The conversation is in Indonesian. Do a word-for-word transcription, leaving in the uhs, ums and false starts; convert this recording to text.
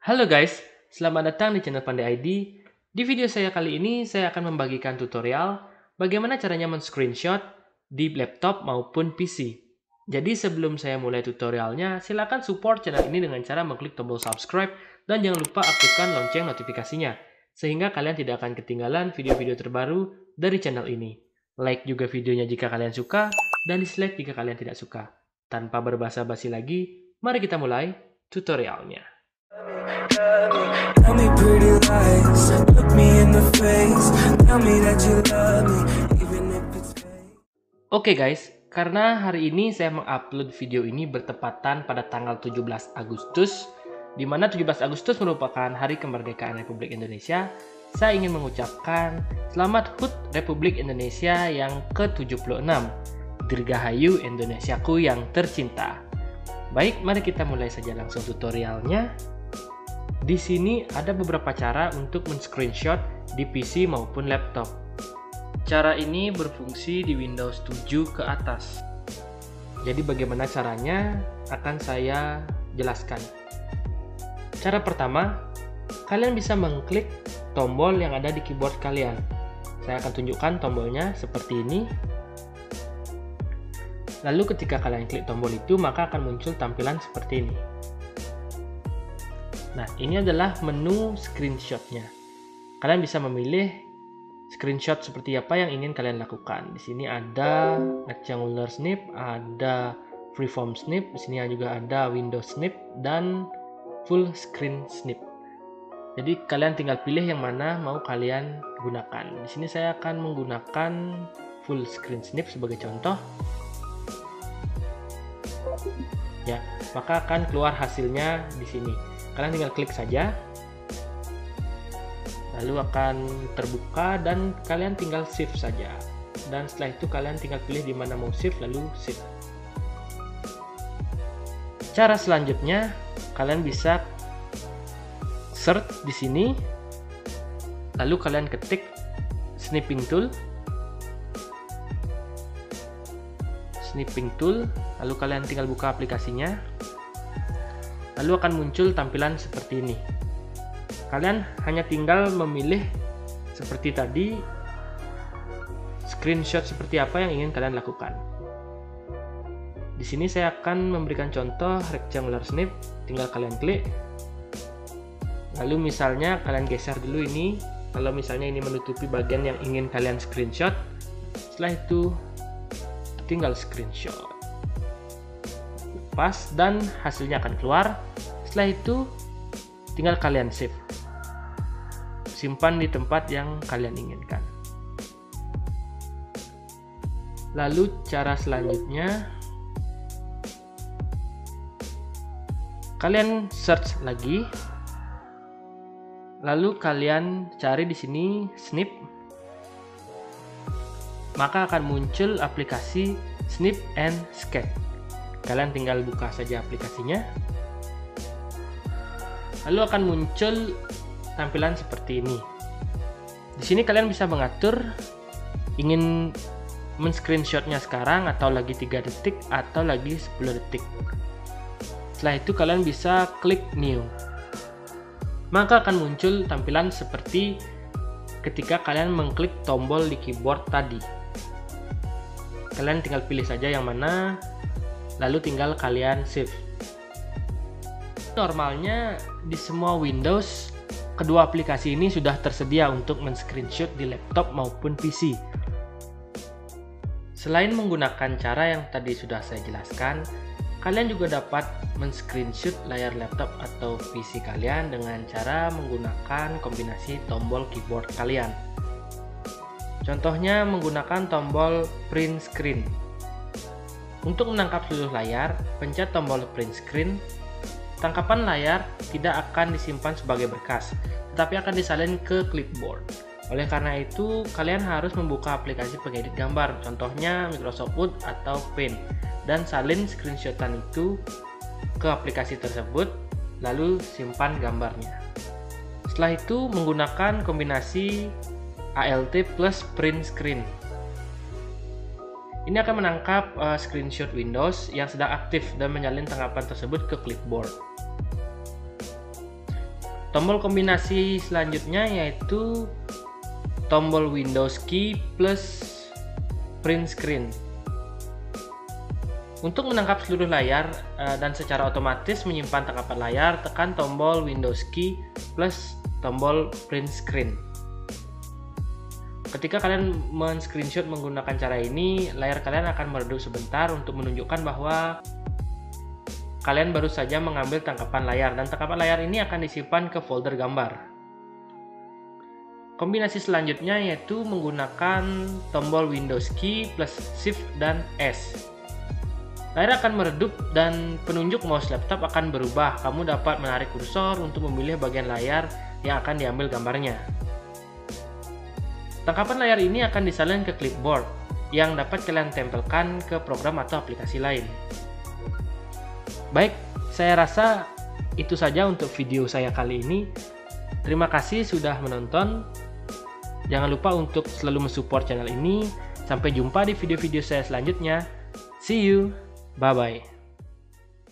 Halo guys, selamat datang di channel Pandai I D. Di video saya kali ini, saya akan membagikan tutorial bagaimana caranya men-screenshot di laptop maupun P C. Jadi sebelum saya mulai tutorialnya, silakan support channel ini dengan cara mengklik tombol subscribe dan jangan lupa aktifkan lonceng notifikasinya, sehingga kalian tidak akan ketinggalan video-video terbaru dari channel ini. Like juga videonya jika kalian suka, dan dislike jika kalian tidak suka. Tanpa berbasa-basi lagi, mari kita mulai tutorialnya. Tell me pretty lies, look me in the face, tell me that you love me, even if it's fake. Oke guys, karena hari ini saya mengupload video ini bertepatan pada tanggal tujuh belas Agustus, di mana tujuh belas Agustus merupakan Hari Kemerdekaan Republik Indonesia, saya ingin mengucapkan Selamat H U T Republik Indonesia yang ke tujuh puluh enam. Dirgahayu Indonesiaku yang tercinta. Baik, mari kita mulai saja langsung tutorialnya. Di sini ada beberapa cara untuk men-screenshot di P C maupun laptop. Cara ini berfungsi di Windows tujuh ke atas. Jadi bagaimana caranya akan saya jelaskan. Cara pertama, kalian bisa mengklik tombol yang ada di keyboard kalian. Saya akan tunjukkan tombolnya seperti ini. Lalu ketika kalian klik tombol itu, maka akan muncul tampilan seperti ini. Nah, ini adalah menu screenshotnya. Kalian bisa memilih screenshot seperti apa yang ingin kalian lakukan. Di sini ada rectangular snip, ada freeform snip, di sini juga ada window snip dan full screen snip. Jadi kalian tinggal pilih yang mana mau kalian gunakan. Di sini saya akan menggunakan full screen snip sebagai contoh. Ya, maka akan keluar hasilnya di sini. Kalian tinggal klik saja, lalu akan terbuka dan kalian tinggal save saja. Dan setelah itu kalian tinggal pilih di mana mau save, lalu save. Cara selanjutnya, kalian bisa search di sini, lalu kalian ketik snipping tool, snipping tool, lalu kalian tinggal buka aplikasinya. Lalu akan muncul tampilan seperti ini. Kalian hanya tinggal memilih seperti tadi, screenshot seperti apa yang ingin kalian lakukan. Di sini saya akan memberikan contoh rectangular snip, tinggal kalian klik. Lalu misalnya kalian geser dulu ini, kalau misalnya ini menutupi bagian yang ingin kalian screenshot. Setelah itu tinggal screenshot. Pas dan hasilnya akan keluar. Setelah itu tinggal kalian save, simpan di tempat yang kalian inginkan. Lalu cara selanjutnya, kalian search lagi, lalu kalian cari di sini snip, maka akan muncul aplikasi Snip and Sketch. Kalian tinggal buka saja aplikasinya, lalu akan muncul tampilan seperti ini. Di sini kalian bisa mengatur ingin men-screenshotnya sekarang atau lagi tiga detik atau lagi sepuluh detik. Setelah itu kalian bisa klik new, maka akan muncul tampilan seperti ketika kalian mengklik tombol di keyboard tadi. Kalian tinggal pilih saja yang mana, lalu tinggal kalian save. Normalnya di semua Windows, kedua aplikasi ini sudah tersedia untuk men-screenshot di laptop maupun P C. Selain menggunakan cara yang tadi sudah saya jelaskan, kalian juga dapat men-screenshot layar laptop atau P C kalian dengan cara menggunakan kombinasi tombol keyboard kalian. Contohnya menggunakan tombol print screen. Untuk menangkap seluruh layar, pencet tombol print screen. Tangkapan layar tidak akan disimpan sebagai berkas, tetapi akan disalin ke clipboard. Oleh karena itu, kalian harus membuka aplikasi pengedit gambar, contohnya Microsoft Word atau Paint, dan salin screenshotan itu ke aplikasi tersebut, lalu simpan gambarnya. Setelah itu, menggunakan kombinasi Alt plus print screen. Ini akan menangkap uh, screenshot Windows yang sedang aktif dan menyalin tangkapan tersebut ke clipboard. Tombol kombinasi selanjutnya yaitu tombol Windows key plus print screen. Untuk menangkap seluruh layar dan secara otomatis menyimpan tangkapan layar, tekan tombol Windows key plus tombol print screen. Ketika kalian men-screenshot menggunakan cara ini, layar kalian akan meredup sebentar untuk menunjukkan bahwa kalian baru saja mengambil tangkapan layar, dan tangkapan layar ini akan disimpan ke folder gambar. Kombinasi selanjutnya yaitu menggunakan tombol Windows key plus Shift dan S. Layar akan meredup dan penunjuk mouse laptop akan berubah. Kamu dapat menarik kursor untuk memilih bagian layar yang akan diambil gambarnya. Tangkapan layar ini akan disalin ke clipboard yang dapat kalian tempelkan ke program atau aplikasi lain. Baik, saya rasa itu saja untuk video saya kali ini. Terima kasih sudah menonton. Jangan lupa untuk selalu mensupport channel ini. Sampai jumpa di video-video saya selanjutnya. See you. Bye-bye.